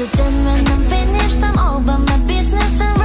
So then when I'm finished, I'm over my business and